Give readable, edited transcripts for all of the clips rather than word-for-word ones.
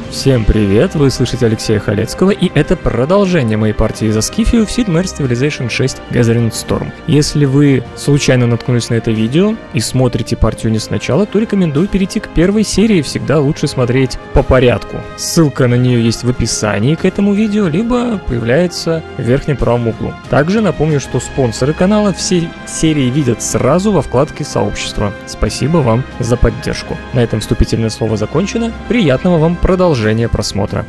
Всем привет, вы слышите Алексея Халецкого, и это продолжение моей партии за Скифию в Sid Meier's Civilization 6 Gathering Storm. Если вы случайно наткнулись на это видео и смотрите партию не сначала, то рекомендую перейти к первой серии, всегда лучше смотреть по порядку. Ссылка на нее есть в описании к этому видео, либо появляется в верхнем правом углу. Также напомню, что спонсоры канала все серии видят сразу во вкладке «Сообщество». Спасибо вам за поддержку. На этом вступительное слово закончено. Приятного вам продолжения просмотра.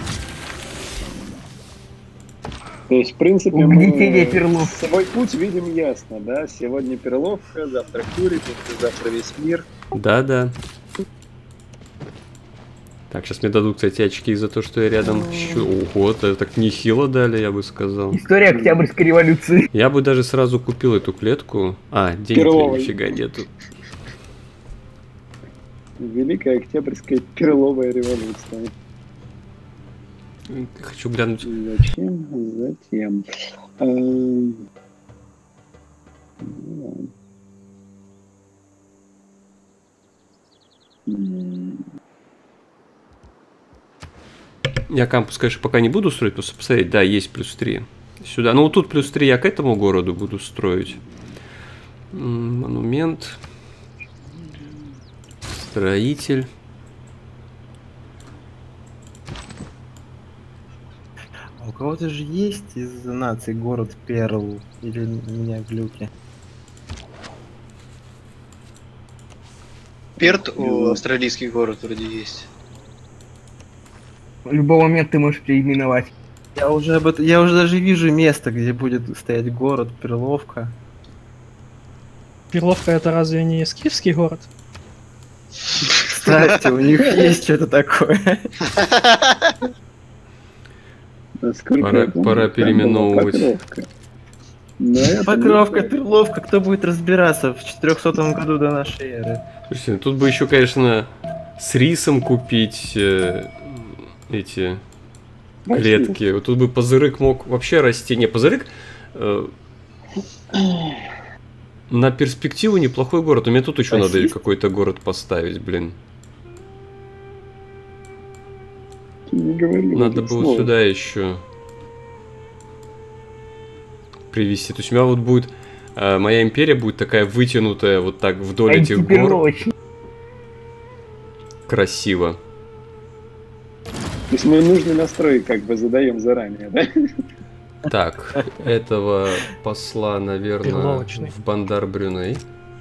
То есть, в принципе, мы свой путь видим ясно, да? Сегодня Перловка, завтра Кюри, послезавтра весь мир. Да. Так, сейчас мне дадут, кстати, очки за то, что я рядом. Ого, это так нехило дали, я бы сказал. История Октябрьской революции. Я бы даже сразу купил эту клетку. Денег нифига нету. Великая Октябрьская Перловая революция. Хочу глянуть. Затем. Я кампус, конечно, пока не буду строить, просто посмотреть. Да, есть +3. Сюда. Ну, вот тут +3 я к этому городу буду строить. Монумент. Строитель. У кого-то же есть из нации город Перл? Или у меня глюки? Перт, австралийский город вроде есть. В любой момент ты можешь переименовать. Я уже даже вижу место, где будет стоять город Перловка. Перловка — это разве не скифский город? Кстати, у них есть что-то такое. Пора переименовывать. Покровка, Перловка, кто будет разбираться в 400 году до нашей эры? Слушайте, тут бы еще, конечно, с рисом купить эти клетки. Вот тут бы Пазырык мог вообще расти. Не, Пазырык на перспективу неплохой город. У меня тут еще надо какой-то город поставить, блин. Надо было сюда еще привести. То есть у меня вот будет моя империя будет такая вытянутая вот так вдоль этих гор. Красиво. То есть мы нужный настрой как бы задаем заранее, да? Так, этого посла, наверное, в Бандар-Брюней.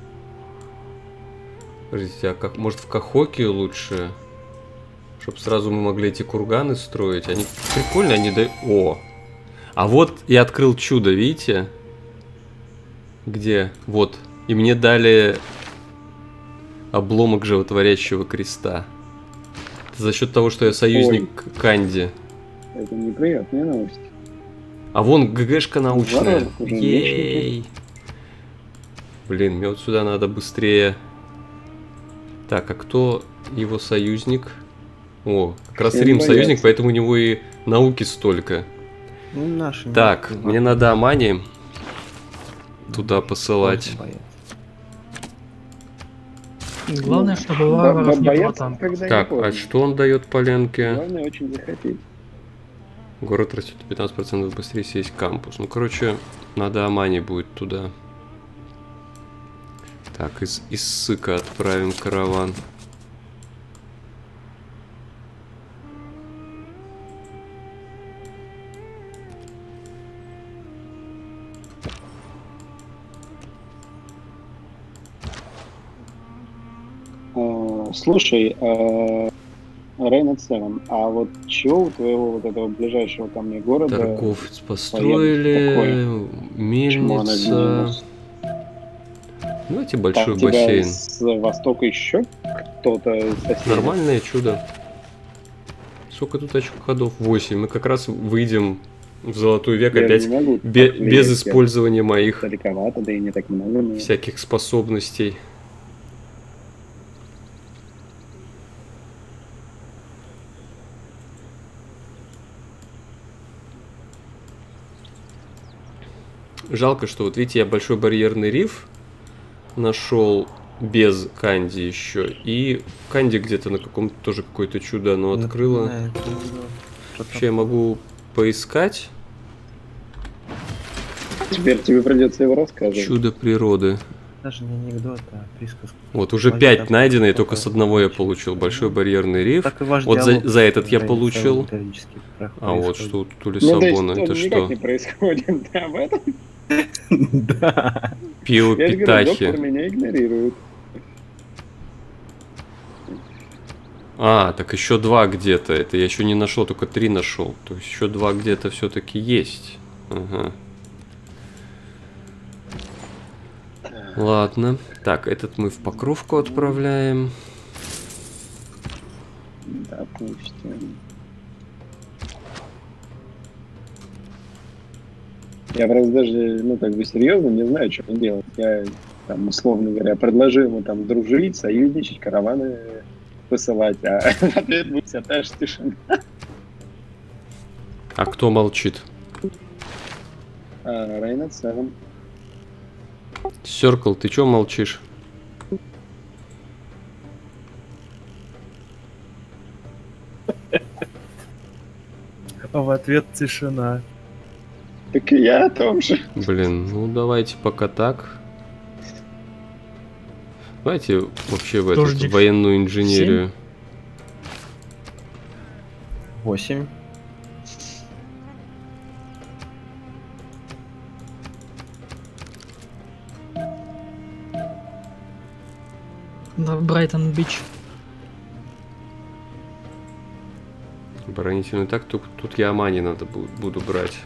Подождите, а как, может в Кахоке лучше? Чтобы сразу мы могли эти курганы строить. Они прикольные, они дают... О! А вот я открыл чудо, видите? Где? Вот. И мне дали обломок животворящего креста. Это за счет того, что я союзник Канди. Это неприятная новость. А вон ГГшка научная. Ей! Блин, мне вот сюда надо быстрее. Так, а кто его союзник? О, как раз Рим союзник, поэтому у него и науки столько. Ну, наши. Так, мне надо Амани туда посылать. Главное, чтобы варваров не было там. Так, а что он дает Поленке? Главное очень захотеть. Город растет 15% быстрее, если есть кампус. Ну, короче, надо Амани будет туда. Так, из Сыка отправим караван. Слушай, Рейнет 7, а вот чего у твоего вот этого ближайшего ко мне города? Торговец построили, мельница. Давайте большой бассейн. С востока еще кто-то соседей? Нормальное чудо. Сколько тут очков ходов? 8. Мы как раз выйдем в золотой век опять без использования моих далековато, да и не так много, всяких способностей. Жалко, что вот видите, я большой барьерный риф нашел без Канди еще. И Канди где-то на каком-то тоже какое-то чудо оно открыло. Вообще я могу поискать. Теперь тебе придется его рассказывать. Чудо природы. Даже не анекдот, а присказка. Вот уже 5 найдено, и только с одного я получил. Большой барьерный риф. Вот за этот я получил. А вот что тут у Лиссабона, это что? Не происходит, да, в этом? Да. Пио Я же говорю, доктор Питахи. меня игнорирует. А, так еще 2 где-то. Это я еще не нашел, только 3 нашел. То есть еще 2 где-то все-таки есть. Ага. Ладно. Так, этот мы в Покровку отправляем. Допустим. Я просто даже, ну, как бы серьезно не знаю, что делать. Я, там, условно говоря, предложу ему там дружить, союзничать, караваны посылать, а в ответ будет вся та же тишина. А кто молчит? Рейнат 7. Серкл, ты чё молчишь? А в ответ тишина. Так и я о том же. Блин, ну давайте пока так. Давайте вообще в эту Дождик. военную инженерию. 8. На Брайтон-Бич. Оборонительную так, тут я Амани надо буду брать.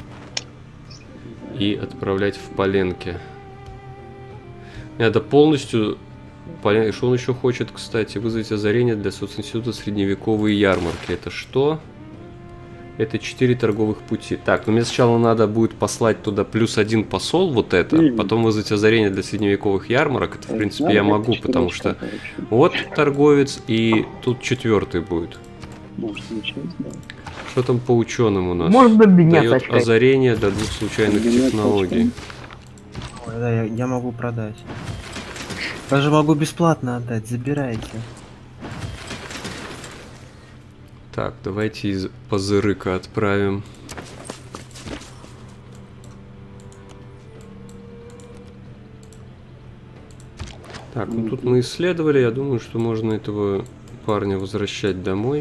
И отправлять в Поленки. Надо полностью... Что он еще хочет, кстати? Вызвать озарение для социнститута средневековые ярмарки. Это что? Это 4 торговых пути. Так, ну мне сначала надо будет послать туда +1 посол, вот это. Потом вызвать озарение для средневековых ярмарок. Это, в принципе, я могу, потому что... Вот торговец, и тут 4-й будет. Что там по ученым у нас? Можно меня Дает сачкать? озарение до 2 случайных технологий. Ой, да, я могу продать. Даже могу бесплатно отдать, забирайте. Так, давайте из Пазырыка отправим. Так, ну тут мы исследовали. Я думаю, что можно этого парня возвращать домой.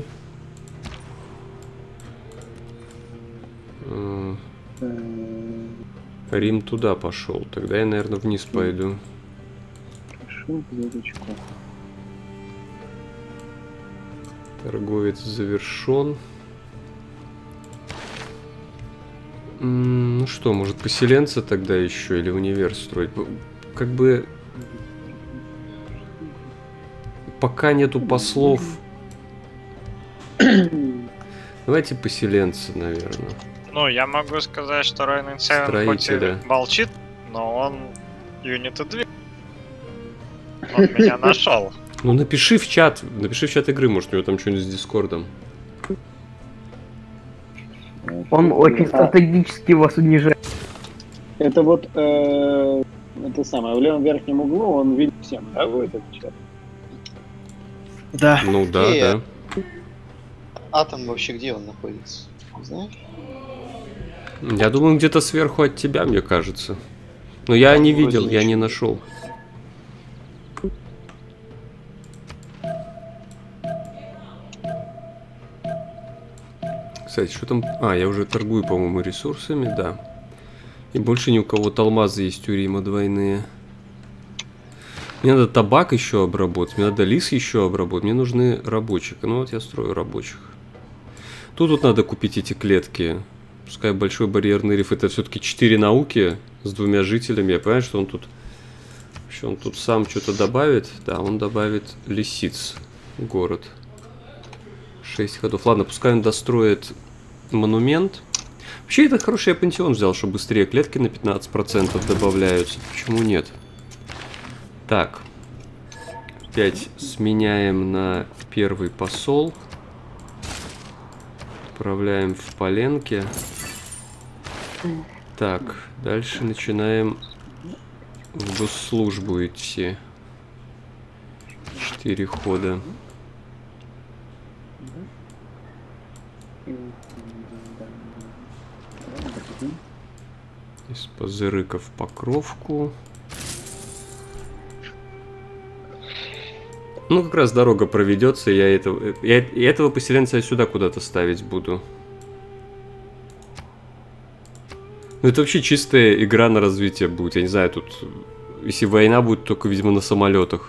Рим туда пошел. Тогда я, наверное, вниз пойду. Торговец завершен. Ну что, может поселенца тогда еще или универ строить? Как бы пока нету послов. Давайте поселенца, наверное. Ну, я могу сказать, что Рейнат 7 хоть и молчит, но он юниты 2. Он меня нашел. Ну напиши в чат игры, может у него там что-нибудь с Дискордом. Он очень стратегически вас унижает. Это вот, это самое, в левом верхнем углу он видит всем, да, вы этот чат? Да. Ну да, да. Атом вообще где он находится? Знаешь? Я думаю, где-то сверху от тебя, мне кажется. Но я не видел, я не нашел. Кстати, что там... А, я уже торгую, по-моему, ресурсами, да. И больше ни у кого-то алмазы есть у Рима двойные. Мне надо табак еще обработать, мне надо лис еще обработать, мне нужны рабочих. Ну вот я строю рабочих. Тут вот надо купить эти клетки. Пускай большой барьерный риф, это все-таки 4 науки с 2 жителями. Я понимаю, что он тут... Вообще он тут сам что-то добавит. Да, он добавит лисиц в город. 6 ходов. Ладно, пускай он достроит монумент. Вообще, это хороший я пантеон взял, чтобы быстрее клетки на 15% добавляются. Почему нет? Так. Опять сменяем на первый посол. Отправляем в Поленки. Так, дальше начинаем в госслужбу идти. перехода. Из Пазырыка в Покровку. Ну, как раз дорога проведется, я этого поселенца я сюда куда-то ставить буду. Ну, это вообще чистая игра на развитие будет. Я не знаю, тут... Если война будет, только, видимо, на самолетах.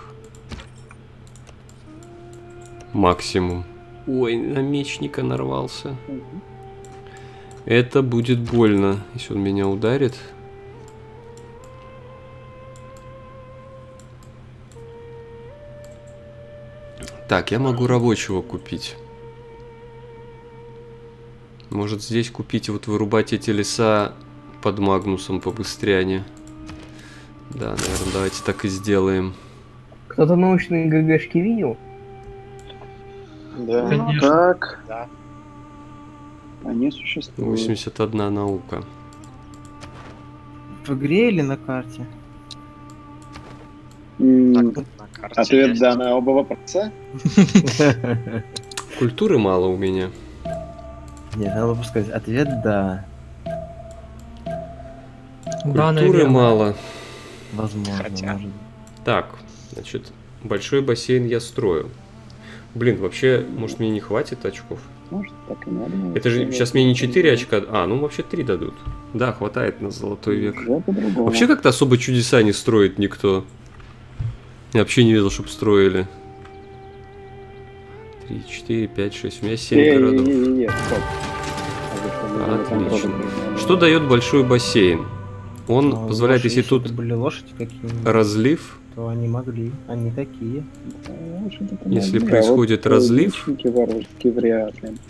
Максимум. Ой, на мечника нарвался. Это будет больно, если он меня ударит. Так, я могу рабочего купить. Может здесь купить, вот вырубать эти леса под Магнусом побыстрее. Да, наверное, давайте так и сделаем. Кто-то научные ГГшки видел? Да. Конечно. Так, Да. они существуют. 81 наука. В игре или на карте? М, Так, на карте Ответ есть. да на оба вопроса. Культуры мало у меня. Нет, надо бы сказать, ответ да. Да, Культуры наверное. мало. Возможно, Хотя. может. Так, значит, большой бассейн я строю. Блин, вообще, может мне не хватит очков? Может, так и надо. Это же сейчас мне не 4 очка, а, ну вообще 3 дадут. Да, хватает на золотой век. Уже по-другому. Вообще как-то особо чудеса не строит никто. Я вообще не видел, чтобы строили. 3, 4, 5, 6, у меня 7 городов. Не, стоп. А вы что, мы Отлично. там Что дает большой бассейн? Он Ну, позволяет, лошади, если тут это были лошади какие-нибудь, разлив, то они могли. Они такие. Если происходит разлив- Варварские вряд ли.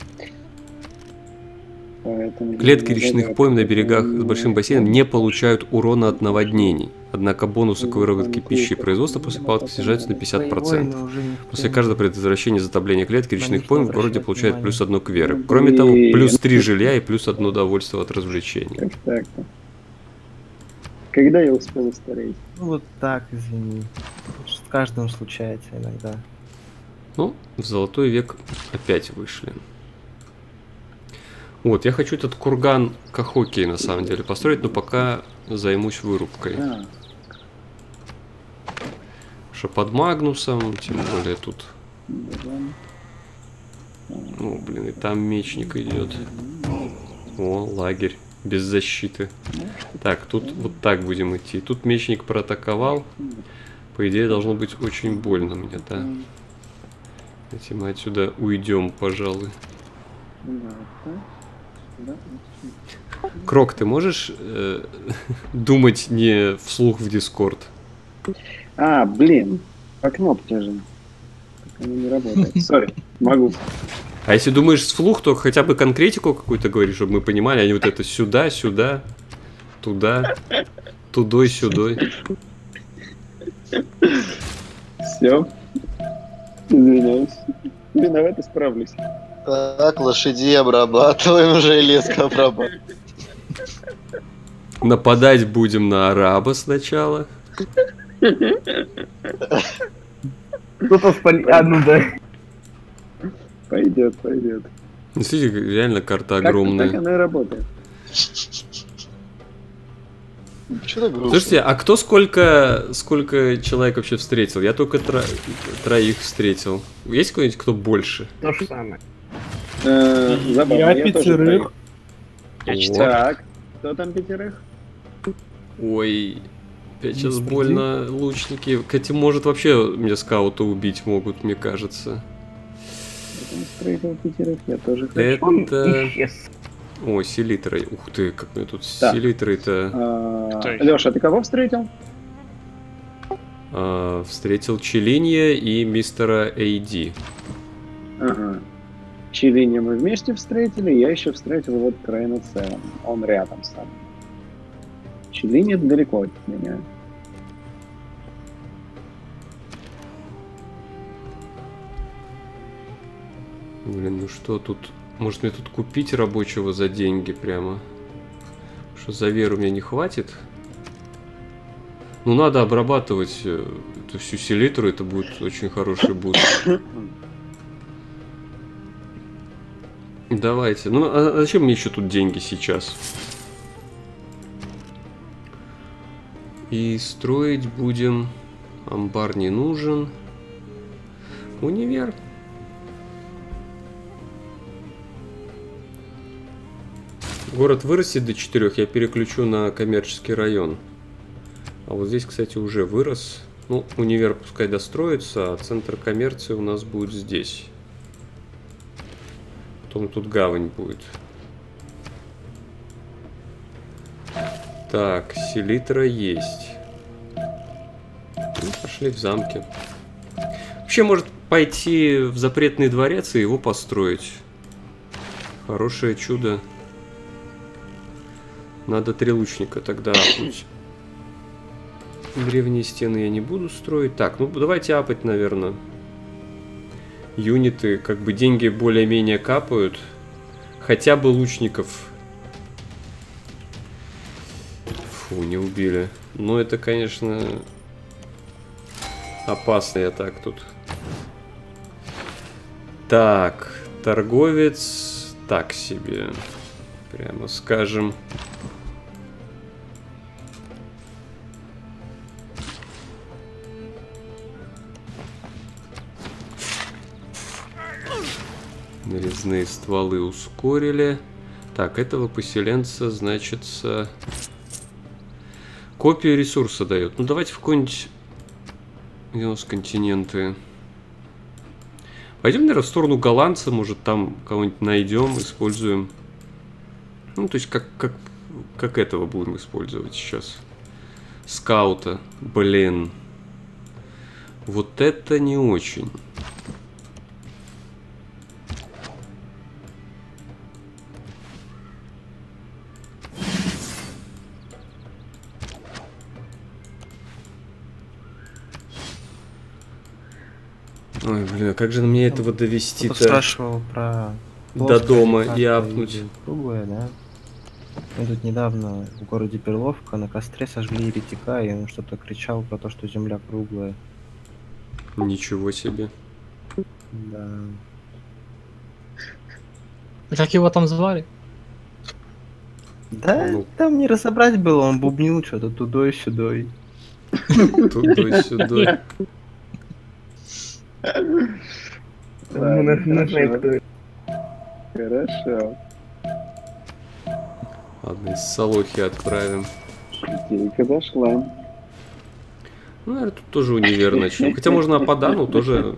Поэтому клетки речных пойм на берегах с большим бассейном не получают урона от наводнений. Однако бонусы к выработке пищи и производства после паводка снижаются на 50%. После каждого предотвращения затопления клетки речных пойм в городе получают плюс 1 к вере. Кроме того, плюс 3 жилья и плюс 1 удовольствие от развлечений. Как так-то? Когда я успел устареть? Ну вот так, извини. С каждым случается иногда. Ну, в золотой век опять вышли. Вот, я хочу этот курган Кахоки на самом деле построить, но пока займусь вырубкой. А, Что под Магнусом, тем более тут... да. Ну, блин, и там мечник идет. О, лагерь. Без защиты. Так, тут вот так будем идти. Тут мечник проатаковал. По идее, должно быть очень больно мне, да? Давайте мы отсюда уйдем, пожалуй. Крок, ты можешь думать не вслух в Дискорд? А, блин, по кнопке же. Так оно не работает. Сори, могу. А если думаешь вслух, то хотя бы конкретику какую-то говоришь, чтобы мы понимали, а не вот это сюда, сюда, туда, тудой, сюдой. Все. Извиняюсь. Виноват, исправлюсь. Так, лошади обрабатываем, железка обрабатываем. Нападать будем на араба сначала. Кто-то спалил. А, ну да. Пойдет, пойдет. Смотрите, реально карта Так огромная. она и работает. Что так грустно? Слушайте, а кто сколько человек вообще встретил? Я только троих встретил. Есть кто-нибудь, кто больше? То же самое. Забавно, Я тоже пятерых. Я Вот. 4. Так, кто там пятерых? Ой, опять сейчас Мистер больно лучники. Кстати, может вообще мне скаута убить могут, мне кажется. Я там встретил пятерых, я тоже хочу. Он Это... исчез. О, селитры. Ух ты, как мне тут Так. селитры-то... Кто их? Леша, ты кого встретил? Встретил Челинья и мистера Эйди. Ага. Чилине мы вместе встретили, я еще встретил вот Крейна Целом. Он рядом с нами. Чилине далеко от меня. Блин, ну что тут... Может мне тут купить рабочего за деньги прямо? Что за веру мне не хватит? Ну, надо обрабатывать эту всю селитру, это будет очень хороший буст. Давайте. Ну, а зачем мне еще тут деньги сейчас? И строить будем... Амбар не нужен. Универ. Город вырастет до 4, я переключу на коммерческий район. А вот здесь, кстати, уже вырос. Ну, универ пускай достроится, а центр коммерции у нас будет здесь. Потом тут гавань будет. Так, селитра есть. Ну, пошли в замки. Вообще, может пойти в запретный дворец и его построить. Хорошее чудо. Надо 3 лучника тогда апнуть. Древние стены я не буду строить. Так, ну давайте апать, наверное. Юниты, как бы деньги более-менее капают. Хотя бы лучников. Фу, не убили. Но это, конечно, опасно я так тут. Так, торговец так себе. Прямо скажем. Нарезные стволы ускорили. Так, этого поселенца, значится, копию ресурса дает. Ну, давайте в какой-нибудь... Где у нас континенты? Пойдем, наверное, в сторону голландца. Может, там кого-нибудь найдем, используем. Ну, то есть, как этого будем использовать сейчас. Скаута. Блин. Вот это не очень. Ой, блин, а как же мне этого довести-то? Спрашивал про до дома и апнуть. Круглая, да? Мы тут недавно в городе Перловка на костре сожгли еретика, и он что-то кричал про то, что земля круглая. Ничего себе. Да. Как его там звали? Да, Ну. там не разобрать было, он бубнил что-то тудой-сюдой. Тудой-сюдой. Хорошо. Ладно, из Солохи отправим. Идейка дошла. Ну, наверное, тут тоже универ начнем. Хотя можно Ападану тоже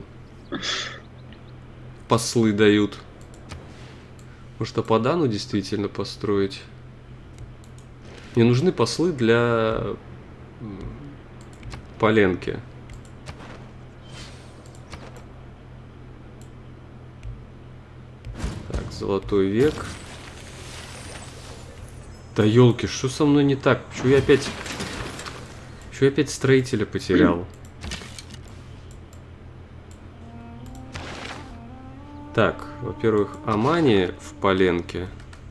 послы дают. Может, Ападану действительно построить? Мне нужны послы для Поленки. Так, Золотой век. Да елки, что со мной не так? Чего я опять строителя потерял? Так, во-первых, Амани в Поленке.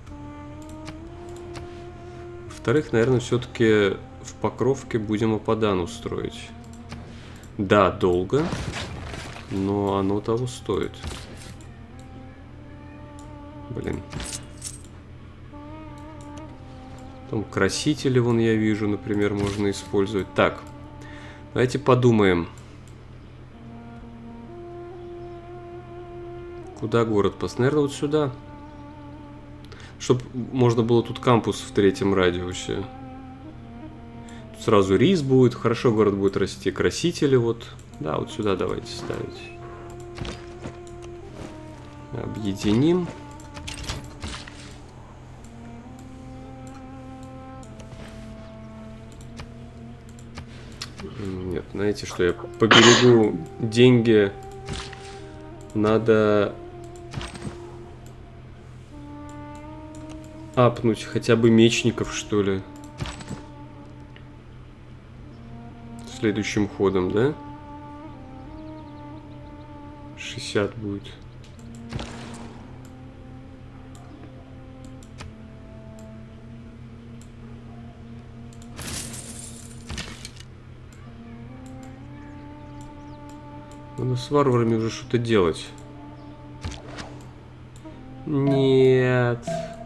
Во-вторых, наверное, все-таки в Покровке будем Ападану строить. Да, долго, но оно того стоит. Блин. Там красители, вон я вижу, например, можно использовать. Так, давайте подумаем. Куда город поставить? Наверное, вот сюда. Чтобы можно было тут кампус в 3-м радиусе. Тут сразу рис будет, хорошо город будет расти. Красители вот. Да, вот сюда давайте ставить. Объединим. Нет, знаете что, я поберегу деньги. Надо апнуть хотя бы мечников, что ли. Следующим ходом, да? 60 будет. Надо с варварами уже что-то делать. Нет.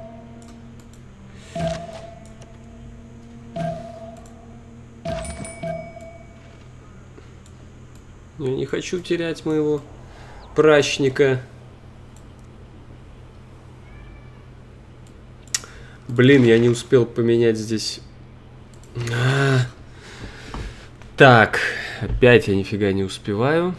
Я не хочу терять моего прачника. Блин, я не успел поменять здесь. Так, опять я нифига не успеваю.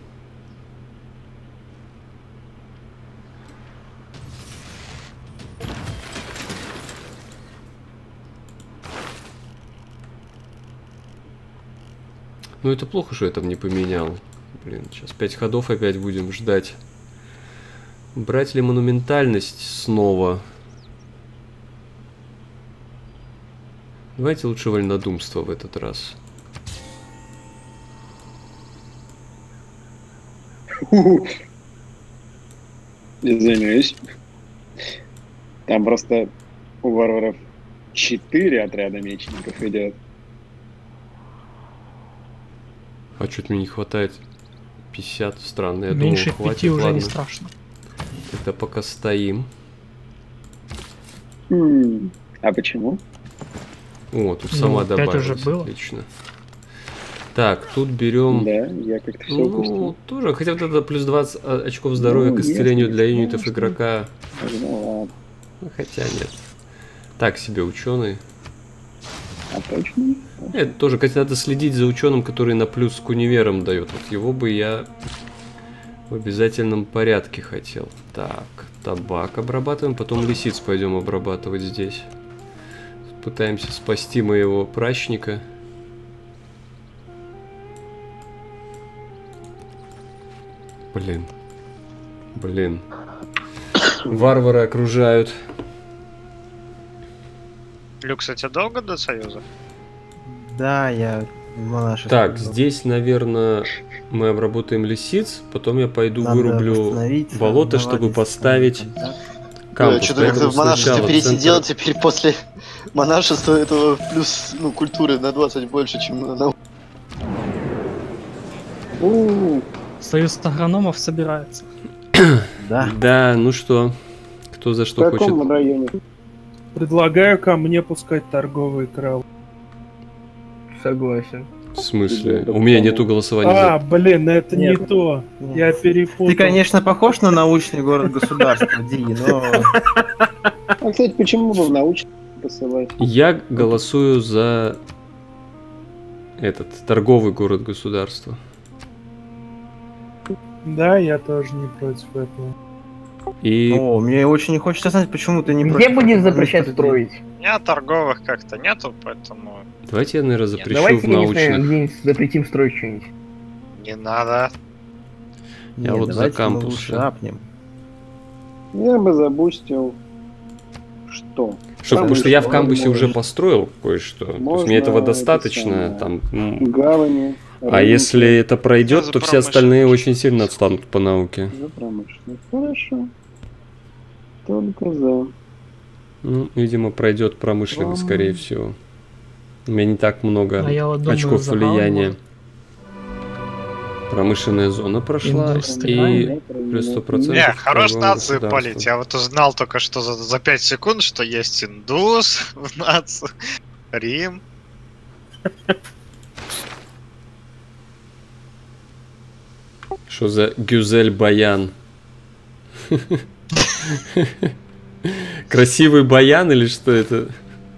Ну это плохо, что я там не поменял. Блин, сейчас 5 ходов опять будем ждать. Брать ли монументальность снова? Давайте лучше вольнодумство в этот раз. Извиняюсь. Там просто у варваров 4 отряда мечников идет. А что-то мне не хватает 50, странно, я Меньше думал, хватит, 5 уже ладно. не страшно. Тогда пока стоим. А почему? О, тут Ну, сама 5 добавилась, уже было. отлично. Так, тут берем... Да, я как-то все Ну, упустил. тоже, хотя вот это плюс 20 очков здоровья к исцелению для юнитов конечно. игрока. Ну ладно. Ну, хотя нет. Так себе ученый. А точно? Это тоже, кстати, надо следить за ученым, который на плюс к универам дает. Вот его бы я в обязательном порядке хотел. Так, табак обрабатываем, потом лисиц пойдем обрабатывать здесь. Пытаемся спасти моего прачника. Блин. Блин. Варвары окружают. Люкс, а тебе долго до Союза? Да, я монашество. Так, здесь, наверное, мы обработаем лисиц, потом я пойду Надо вырублю восстановиться, болото, чтобы наладить поставить контакт. кампус. Что-то как-то Поэтому в монашестве сначала пересидел, центр- теперь после монашества этого плюс, ну, культуры на 20 больше, чем на науку. Союз агрономов собирается. Да. Да, ну что, кто за В что хочет. каком районе? Предлагаю ко мне пускать торговый крал. Согласен. В смысле? У меня нету голосования А, блин, это не Нет. то. Нет. Я перепутал. Ты, конечно, похож на научный город-государство, Ди, но... А, кстати, почему бы в научный посылать? Я голосую за этот торговый город-государство. Да, я тоже не против этого. И О, мне очень не хочется знать, почему ты не Где против. будешь запрещать строить? У меня торговых как-то нету, поэтому давайте я, наверное, запрещу Давайте, в конечно, научных. где-нибудь запретим строить что-нибудь. не надо. Я Нет, вот за давайте мы кампус, лучше да. апнем. Я бы забустил... Что? Что, потому что я в Можно, кампусе уже можно. построил кое-что. То есть Можно мне этого это достаточно. самое. Там, Гавани. а если это пройдет, за то все остальные промышленность. очень сильно отстанут по науке. За промышленность. Хорошо. Только за. Ну, видимо, пройдет промышленность, скорее всего. У меня не так много А я вот думаю, очков за влияния. Галму. Промышленная зона прошла, и Индустриальная. плюс 100%. Не, хорош торговое нацию государство. палить. Я вот узнал только что за 5 секунд, что есть индус в нации, Рим. Что за Гюзель Баян? Красивый баян или что это?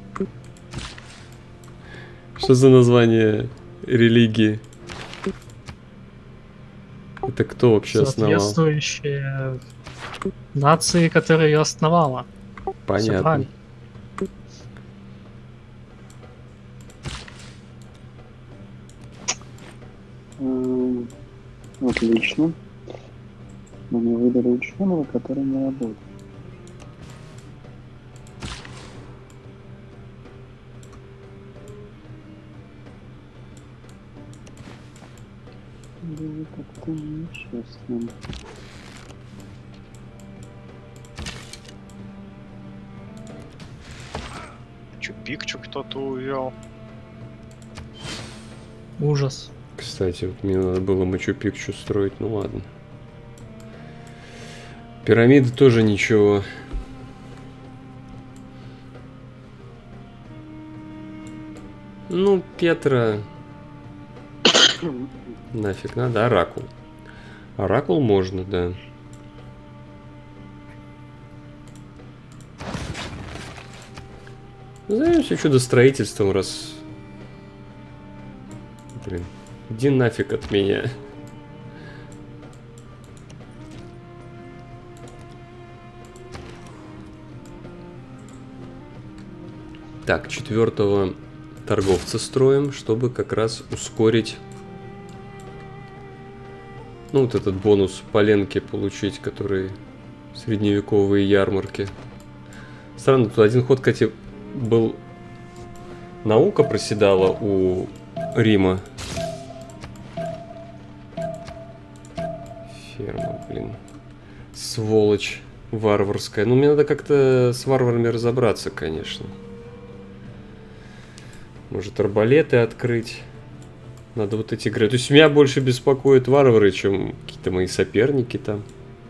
Что за название религии? Это кто вообще основал? Соответствующие нации, которая ее основала. Всё Понятно. правильно. Отлично. Мне выдали ученого, который не работает. Было как-то нечестно. Чё, Пикчу кто-то увел. Ужас. Кстати, вот мне надо было Мачу-Пикчу строить, ну ладно. Пирамиды тоже ничего. Ну, Петра... Нафиг надо, Оракул. Оракул можно, да. Займемся чудо-строительством, раз... Блин, иди нафиг от меня. Так, 4-го торговца строим, чтобы как раз ускорить... Ну, вот этот бонус по ленке получить, который средневековые ярмарки. Странно, тут один ход, кстати, был... Наука проседала у Рима. Ферма, блин. Сволочь варварская. Ну, мне надо как-то с варварами разобраться, конечно. Может, арбалеты открыть. Надо вот эти игры. То есть меня больше беспокоят варвары, чем какие-то мои соперники там.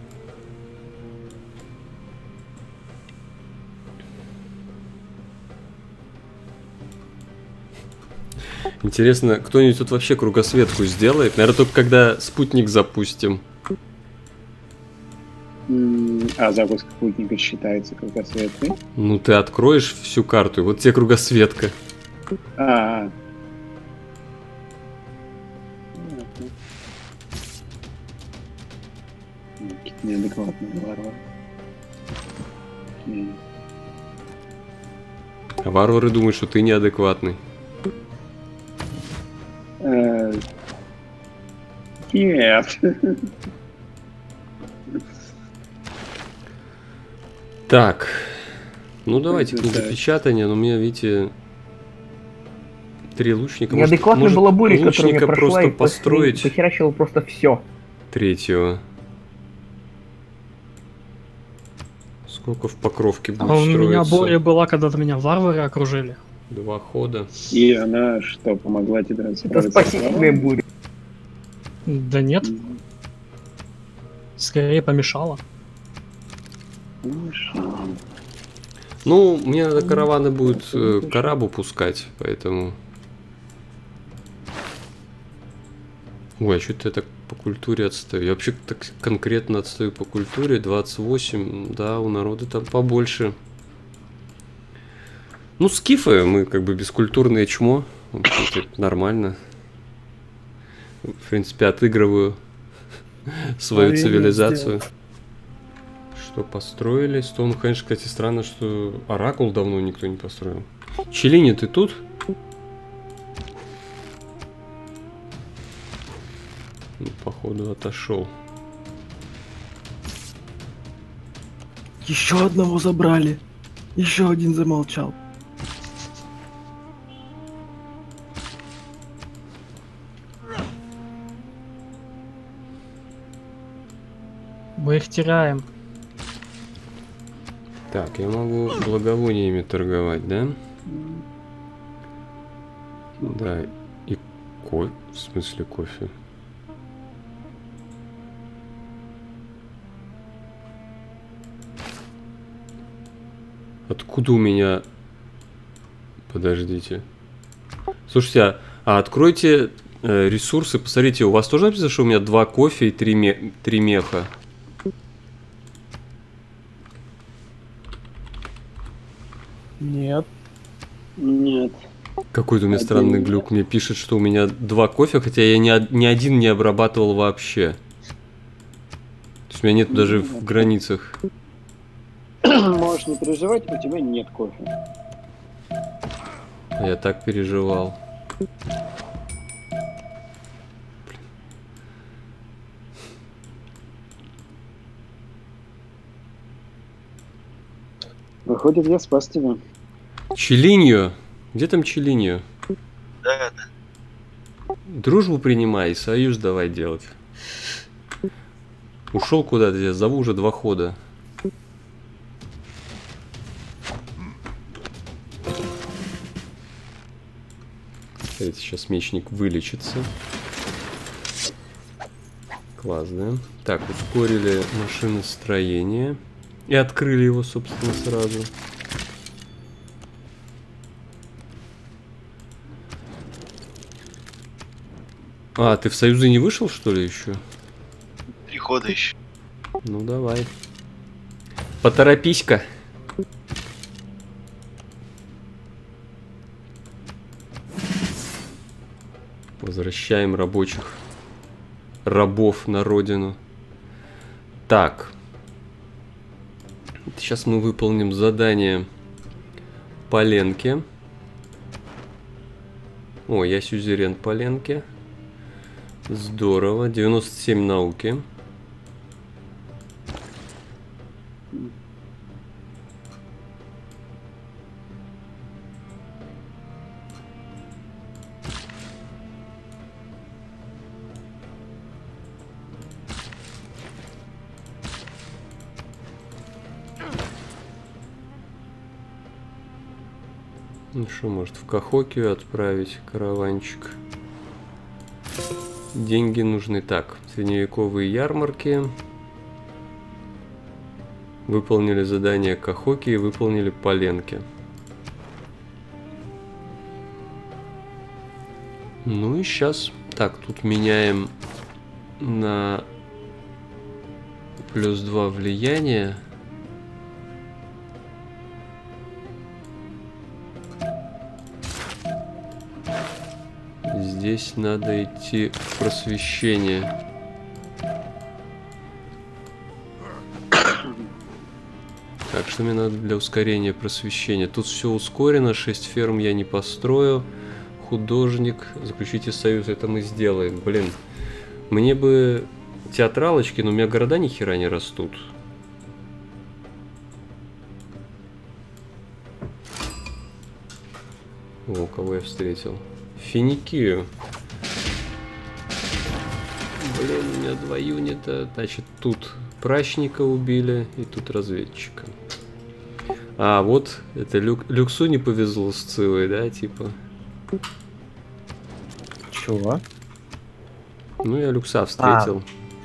Интересно, кто-нибудь тут вообще кругосветку сделает? Наверное, только когда спутник запустим. А запуск спутника считается кругосветкой? Ну, ты откроешь всю карту, и вот тебе кругосветка. Какие-то неадекватные варвары. А варвары думают, что ты неадекватный. Нет. Так. Ну, давайте книгопечатание, но у меня, видите... 3 лучника. Неадекватно была буря, которая мне прошла просто и построить. похерачила просто все. 3-го. Сколько в Покровке будет у строиться? меня буря была, когда-то меня варвары окружили. 2 хода. И она что, помогла тебе Это справиться? спасительная буря. Да нет. Скорее помешала. Ну, мне надо караваны будет Карабу пускать, поэтому... Ой, а что-то я так по культуре отстаю. Я вообще так конкретно отстаю по культуре. 28, да, у народа там побольше. Ну, скифы, мы как бы бескультурное чмо. Это нормально. В принципе, отыгрываю свою цивилизацию. Что построили? Стоунхендж, кстати, странно, что Оракул давно никто не построил. Челини, ты тут? Ну, походу, отошел. Еще одного забрали. Еще один замолчал. Мы их теряем. Так, я могу благовониями торговать, да? Да, и кофе, в смысле кофе. Откуда у меня... Подождите. Слушайте, а откройте ресурсы, посмотрите, у вас тоже написано, что у меня 2 кофе и 3 меха? Нет. Нет. Какой-то у меня странный глюк. Мне пишет, что у меня 2 кофе, хотя я ни один не обрабатывал вообще. То есть у меня нет даже в границах. Можешь не переживать, у тебя нет кофе. А я так переживал. Выходит, я спас тебя. Челиньо? Где там Челиньо? Да. Дружбу принимай, союз давай делать. Ушел куда-то, я зову уже 2 хода. Смотрите, сейчас мечник вылечится. класс, да? Так, ускорили машиностроение. И открыли его, собственно, сразу. А, ты в Союзы не вышел, что ли, еще? 3 хода еще. Ну, давай. Поторопись-ка. Возвращаем рабочих. Рабов на родину. Так. Сейчас мы выполним задание по Ленке. О, я сюзерен по Ленке. Здорово. 97 науки. Ну что, может в Кахокию отправить караванчик? Деньги нужны. Так, средневековые ярмарки. Выполнили задание Кахоки и выполнили по Ленке. Ну и сейчас. Так, тут меняем на +2 влияния. Здесь надо идти в просвещение. Так, что мне надо для ускорения просвещения? Тут все ускорено, 6 ферм я не построю. Художник, заключите союз, это мы сделаем. Блин, мне бы театралочки, но у меня города ни хера не растут. О, кого я встретил? Финикию. Блин, у меня 2 юнита. Значит, тут прачника убили и тут разведчика. А, вот, это Люксу не повезло с Цивой, да, типа? Чего? Ну, я Люкса встретил.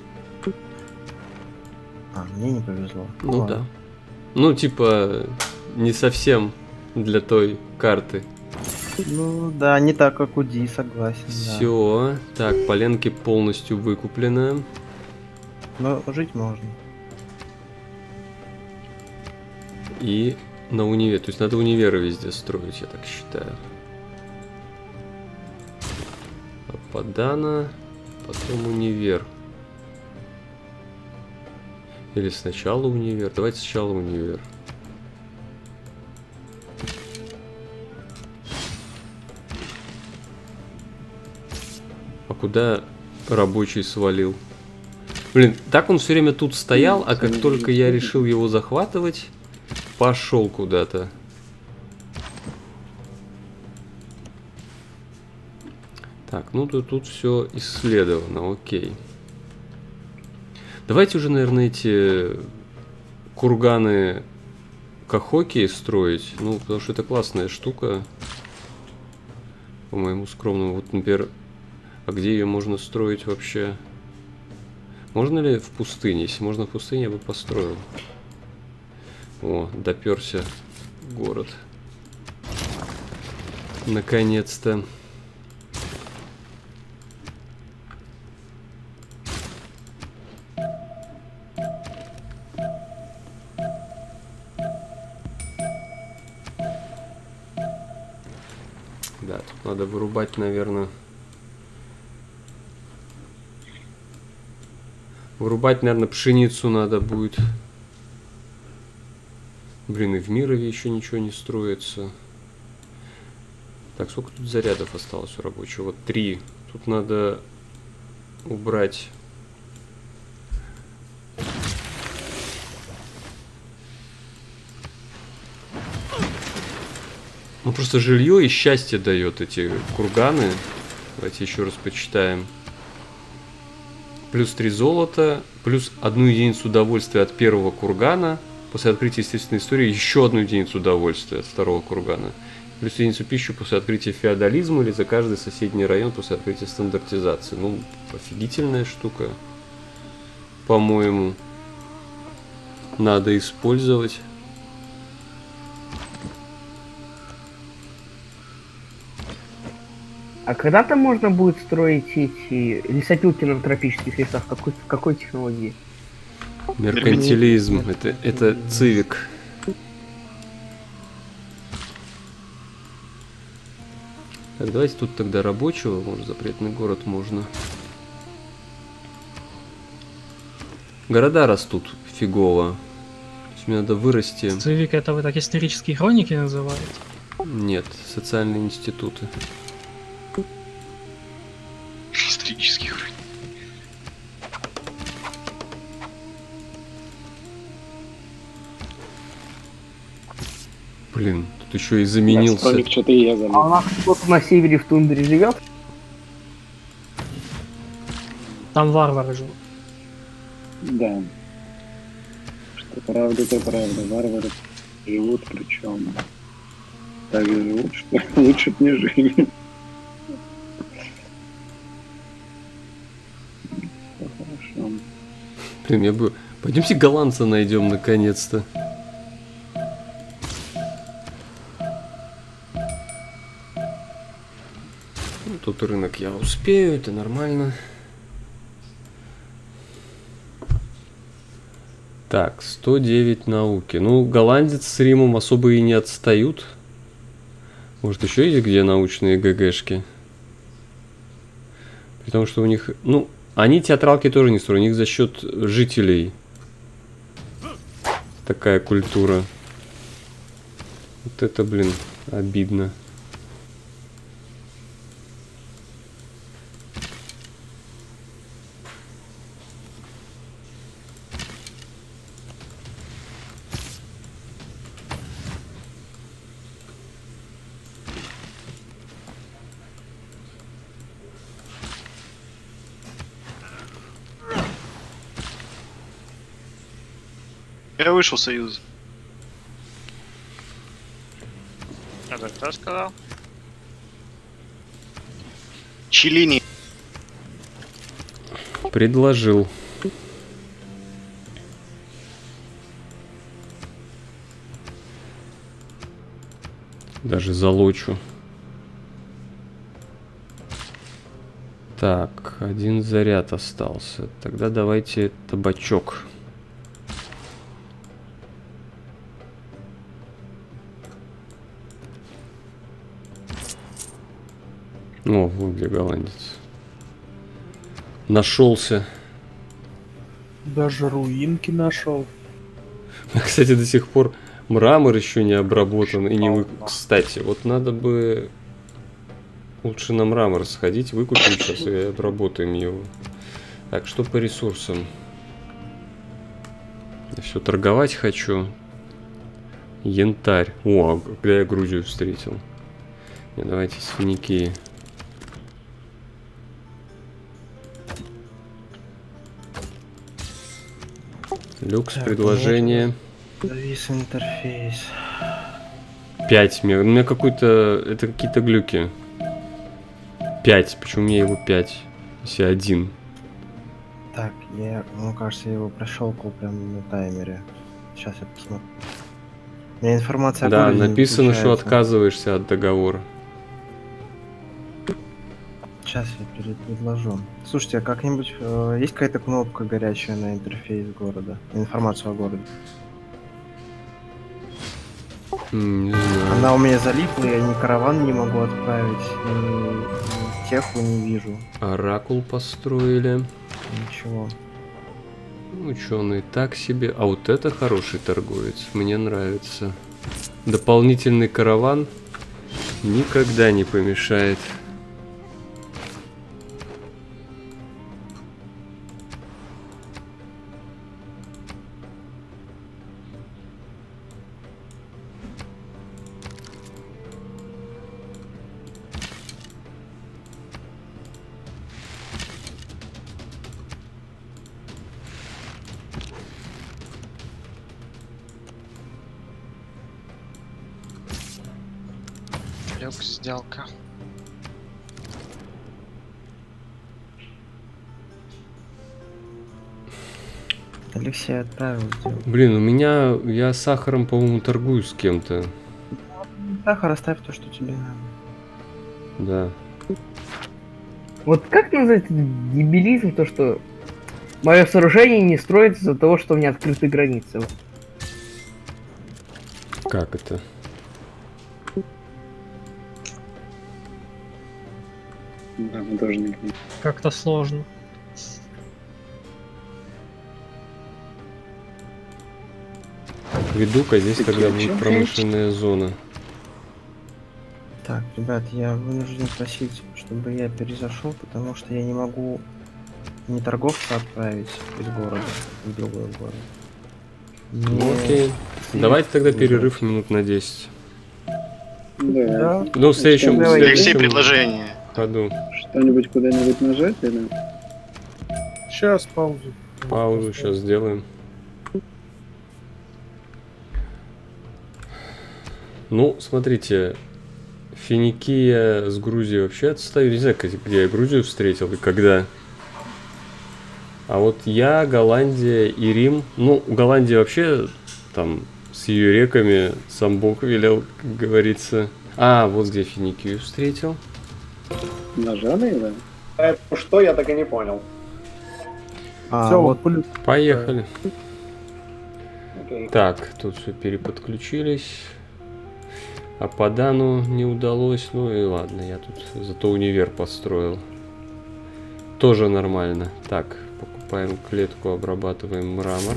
Мне не повезло. Ну да. Ну, типа, не совсем для той карты. Ну да, не так, как у Ди, согласен. Все, да. Так, Поленки полностью выкуплена. Но жить можно. И на универ. То есть надо универы везде строить, я так считаю. Ападана, потом универ. Или сначала универ. Давайте сначала универ. А куда рабочий свалил? Блин, так он все время тут стоял, а как только я решил его захватывать, пошел куда-то. Так, ну тут все исследовано, окей. Давайте уже, наверное, эти курганы Кахоки строить. Ну, потому что это классная штука. По моему скромному. Вот, например, а где ее можно строить вообще? Можно ли в пустыне? Если можно в пустыне, я бы построил. О, доперся город. Наконец-то. Да, тут надо вырубать, наверное. Вырубать, наверное, пшеницу надо будет. Блин, и в Мирове еще ничего не строится. Так, сколько тут зарядов осталось у рабочего? Вот 3. Тут надо убрать. Ну, просто жилье и счастье дает эти курганы. Давайте еще раз почитаем. Плюс 3 золота, плюс 1 единицу удовольствия от первого кургана. После открытия естественной истории еще 1 единицу удовольствия от второго кургана. Плюс единицу пищи после открытия феодализма или за каждый соседний район после открытия стандартизации. Ну, офигительная штука. по-моему, надо использовать. А когда-то можно будет строить эти лесопилки на тропических лесах? Какой технологии? Меркантилизм. Это цивик. Так, давайте тут тогда рабочего. Может, запретный город можно. Города растут фигово. То есть мне надо вырасти. Цивик, это вы так исторические хроники называете? Нет, социальные институты. Исторический уровень. Блин, тут еще и заменился. Что-то и я заметил. А у нас кто-то на севере в тундре живет? Там варвары живут. Да. Что правда, то правда. Варвары живут, причем так живут, что лучше б не жили. Все хорошо. Блин, я бы... Пойдемте голландца найдем наконец-то. Ну, тут рынок я успею, это нормально. Так, 109 науки. Ну, голландец с Римом особо и не отстают. Может, еще есть где научные ГГшки? Потому что у них... Ну, они театралки тоже не строят. У них за счет жителей такая культура. Вот это, блин, обидно. Я вышел союз. Это кто сказал? Челини. Предложил. Даже залочу. Так, один заряд остался. Тогда давайте табачок. О, вот где голландец. Нашелся. Даже руинки нашел. Кстати, до сих пор мрамор еще не обработан и не вы... Кстати, вот надо бы лучше на мрамор сходить, выкупим сейчас и обработаем его. Так, что по ресурсам? Я все торговать хочу. Янтарь. О, когда я Грузию встретил. Не, давайте с Финикии. Люкс, так, предложение. Завис интерфейс. 5. У меня какой-то... Это какие-то глюки. 5. Почему мне его 5? Если 1. Так, ну кажется, я его прощелкал прям на таймере. Сейчас я посмотрю. У меня информация... Да, написано, что отказываешься от договора. Сейчас я предложу. Слушайте, а как-нибудь есть какая-то кнопка горячая на интерфейс города? Информацию о городе? Не знаю. Она у меня залипла, я ни караван не могу отправить, ни теху не вижу. Оракул построили. Ничего. Ученый так себе. А вот это хороший торговец. Мне нравится. Дополнительный караван никогда не помешает. Люкс, сделка. Алексей отправил. Блин, у меня... Я сахаром, по-моему, торгую с кем-то. Сахар оставь то, что тебе надо. Да. Вот как назвать дебилизм, то что мое сооружение не строится из-за того, что у меня открыты границы? Как это? Да, мы тоже не понимаем. Как-то сложно. Акведук, а здесь тогда будет промышленная зона. Так, ребят, я вынужден просить, чтобы я перезашел, потому что я не могу не торговца отправить из города в другой город. Ну, окей. Давайте тогда перерыв минут на 10. Да. Ну, в следующем Алексей, предложение. ходу. Что-нибудь куда-нибудь нажать или? Сейчас паузу. Паузу сейчас сделаем. Ну, смотрите, Финикия с Грузией вообще отстаю. Не знаю, где я Грузию встретил и когда. А вот я, Голландия и Рим. Ну, Голландия вообще там с ее реками сам Бог велел, как говорится. А, вот где Финикию встретил. Нажали его? Что, я так и не понял. Все, вот плюс. Поехали. Окей. Так, тут все переподключились. А по Дану не удалось. Ну и ладно, я тут зато универ построил. Тоже нормально. Так, покупаем клетку, обрабатываем мрамор.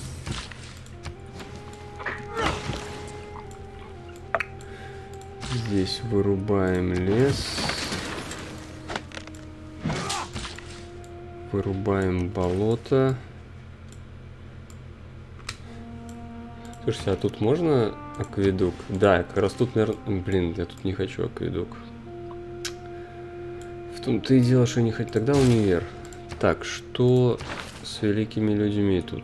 Здесь вырубаем лес. Вырубаем болото. Слушайте, а тут можно акведук? Да, как раз тут, наверное... Блин, я тут не хочу акведук. В том-то и дело, что не хочу. Тогда универ. Так, что с великими людьми тут?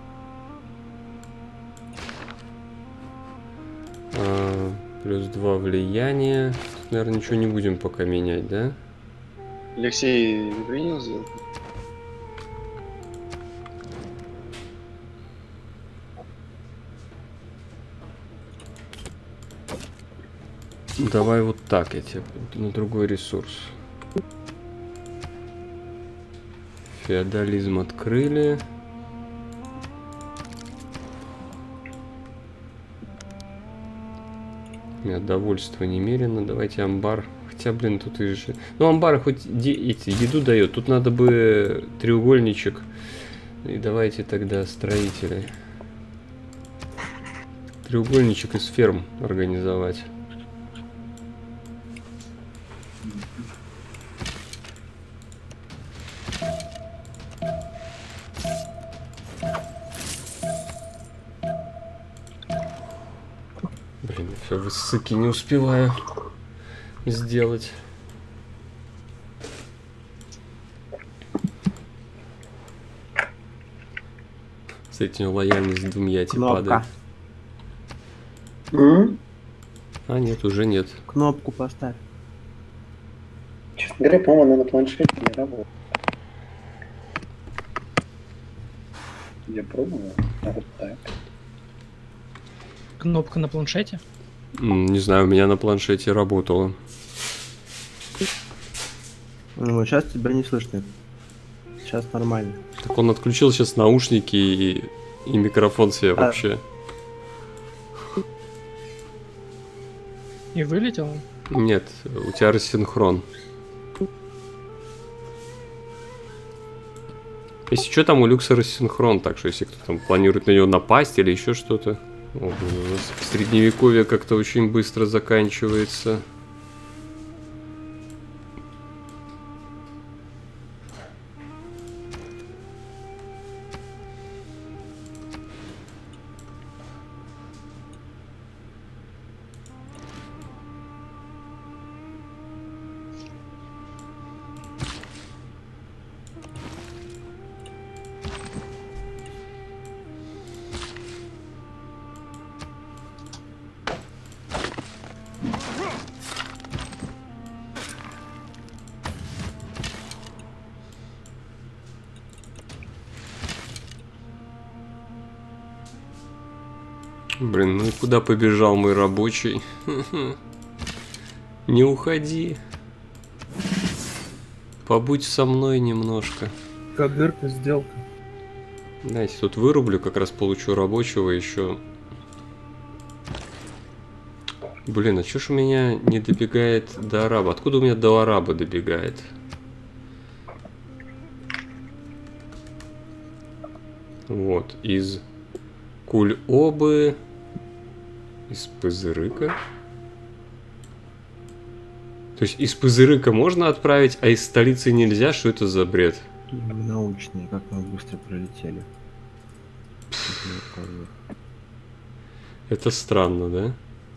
Плюс 2 влияния. Тут, наверное, ничего не будем пока менять, да? Алексей не принял сделку? Давай вот так, я тебе на другой ресурс. Феодализм открыли. У меня довольство немерено. Давайте амбар. Хотя, блин, тут и же... Ну, амбар хоть эти еду дает. Тут надо бы треугольничек. И давайте тогда строителей. Треугольничек из ферм организовать. Блин, все высоки не успеваю сделать. С этим лояльность Думьяти падает. А нет, уже нет. Кнопку поставь. Честно говоря, по-моему, она на планшете не работает. Я пробовал. А вот так. Кнопка на планшете? Не знаю, у меня на планшете работала. Ну, сейчас тебя не слышно. Сейчас нормально. Так он отключил сейчас наушники и микрофон себе вообще. И вылетел? Нет, у тебя рассинхрон. Если что, там у Люкса рассинхрон, так что если кто там планирует на него напасть или еще что-то. О, блин, у нас средневековье как-то очень быстро заканчивается. Блин, ну и куда побежал мой рабочий? Не уходи. Побудь со мной немножко. Кадырка, сделка. Знаете, тут вырублю, как раз получу рабочего еще. Блин, а чё ж у меня не добегает до араба? Откуда у меня до араба добегает? Вот, из Куль-Обы, из Пызырыка. То есть из Пызырыка можно отправить, а из столицы нельзя? Что это за бред? Научные, как мы быстро пролетели. Это странно, да?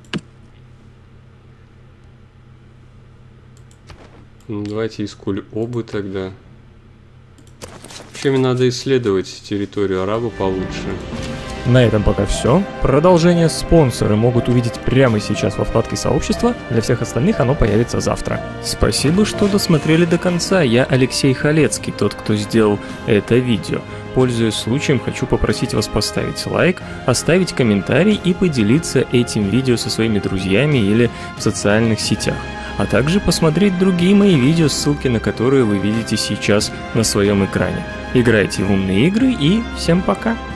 Ну, давайте из Куль-Обы тогда. Вообще мне надо исследовать территорию араба получше. На этом пока все. Продолжение спонсоры могут увидеть прямо сейчас во вкладке сообщества. Для всех остальных оно появится завтра. Спасибо, что досмотрели до конца. Я Алексей Халецкий, тот, кто сделал это видео. Пользуясь случаем, хочу попросить вас поставить лайк, оставить комментарий и поделиться этим видео со своими друзьями или в социальных сетях. А также посмотреть другие мои видео, ссылки на которые вы видите сейчас на своем экране. Играйте в умные игры и всем пока!